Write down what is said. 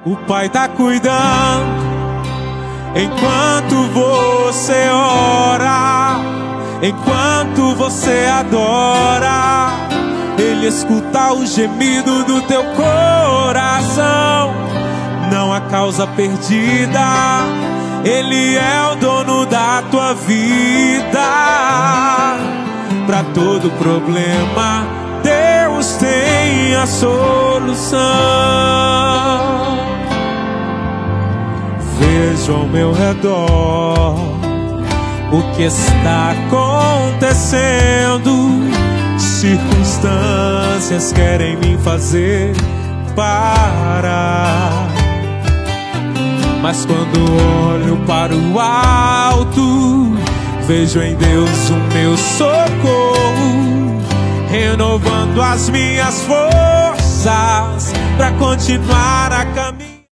O Pai tá cuidando enquanto você ora, enquanto você adora. Ele escuta o gemido do teu coração. Não há causa perdida. Ele é o dono da tua vida. Pra todo problema, Deus tem a solução. Vejo ao meu redor o que está acontecendo. Circunstâncias querem me fazer parar, mas quando olho para o alto, vejo em Deus o meu socorro, renovando as minhas forças para continuar a caminhar.